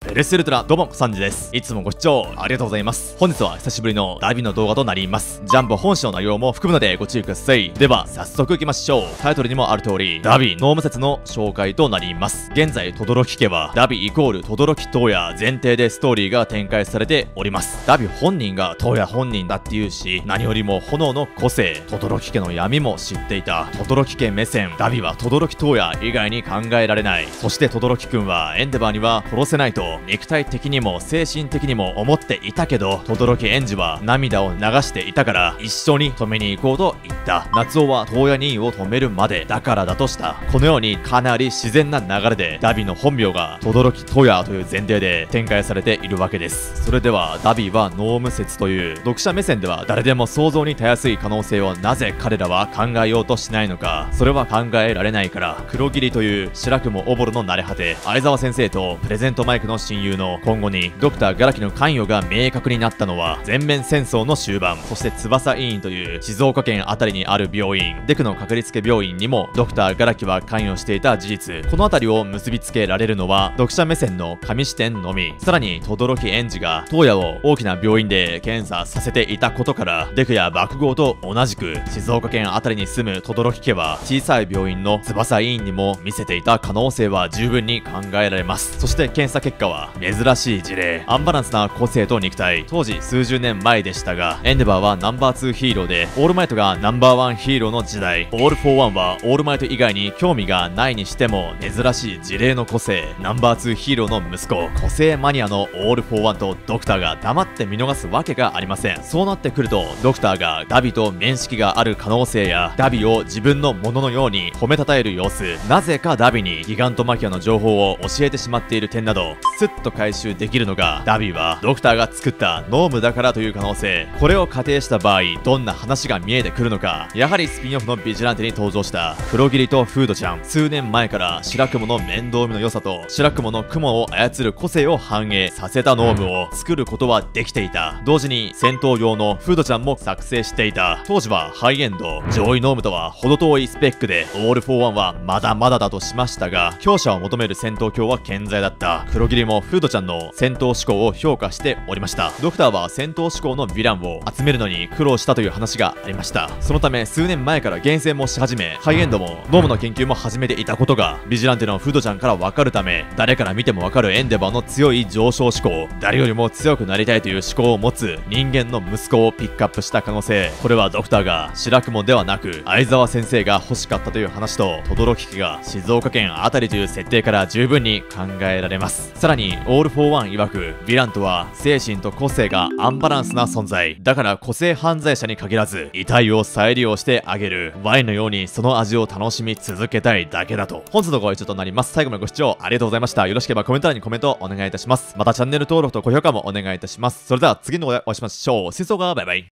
ベレステルトラ、どうも、サンジです。いつもご視聴ありがとうございます。本日は久しぶりのダビの動画となります。ジャンプ本誌の内容も含むのでご注意ください。では、早速行きましょう。タイトルにもある通り、ダビ、ノーム説の紹介となります。現在、轟家は、ダビイコール轟東野前提でストーリーが展開されております。ダビ本人が東野本人だっていうし、何よりも炎の個性、轟家の闇も知っていた。轟家目線、ダビは轟東野以外に考えられない。そして轟くんはエンデバーには殺せないと、肉体的にも精神的にも思っていたけど、轟園児は涙を流していたから一緒に止めに行こうと言った。夏男は東野兄を止めるまでだからだとした。このようにかなり自然な流れでダビの本名が轟東野という前提で展開されているわけです。それではダビはノーム説という読者目線では誰でも想像にたやすい可能性をなぜ彼らは考えようとしないのか。それは考えられないから、黒霧という白くもおぼろの慣れ果て相沢先生とプレゼントマイクの親友の今後にドクターガラキの関与が明確になったのは全面戦争の終盤。そして翼医院という静岡県あたりにある病院、デクのかかりつけ病院にもドクターガラキは関与していた事実。このあたりを結びつけられるのは読者目線の紙視点のみ。さらに轟園児が東野を大きな病院で検査させていたことから、デクや爆豪と同じく静岡県あたりに住む轟家は小さい病院の翼医院にも見せていた可能性は十分に考えられます。そして検査結果は珍しい事例、アンバランスな個性と肉体。当時数十年前でしたが、エンデバーはナンバー2ヒーローでオールマイトがナンバー1ヒーローの時代。オール・フォー・ワンはオールマイト以外に興味がないにしても珍しい事例の個性、ナンバー2ヒーローの息子、個性マニアのオール・フォー・ワンとドクターが黙って見逃すわけがありません。そうなってくるとドクターがダビと面識がある可能性や、ダビを自分のもののように褒めたたえる様子、なぜかダビにギガントマキアの情報を教えてしまっている点などスッと回収できるのが、ダビはドクターが作ったノームだからという可能性。これを仮定した場合、どんな話が見えてくるのか。やはりスピンオフのビジランテに登場した黒霧とフードちゃん、数年前から白雲の面倒見の良さと白雲の雲を操る個性を反映させたノームを作ることはできていた。同時に戦闘用のフードちゃんも作成していた。当時はハイエンド、上位ノームとは程遠いスペックで、オール・フォー・ワンはまだまだだとしましたが、強者を求める戦闘狂は健在だった。黒霧もフードちゃんの戦闘思考を評価しておりました。ドクターは戦闘思考のヴィランを集めるのに苦労したという話がありました。そのため数年前から厳選もし始め、ハイエンドもノームの研究も始めていたことがビジランテのフードちゃんからわかるため、誰から見てもわかるエンデバーの強い上昇思考、誰よりも強くなりたいという思考を持つ人間の息子をピックアップした可能性。これはドクターが白雲ではなく相沢先生が欲しかったという話と、轟家が静岡県あたりという設定から十分に考えられます。さらにオール・フォー・ワン曰く、ヴィランとは精神と個性がアンバランスな存在だから、個性犯罪者に限らず遺体を再利用してあげる、ワインのようにその味を楽しみ続けたいだけだと。本日のご一緒となります。最後までご視聴ありがとうございました。よろしければコメント欄にコメントをお願いいたします。またチャンネル登録と高評価もお願いいたします。それでは次の動画でお会いしましょう。水槽がバイバイ。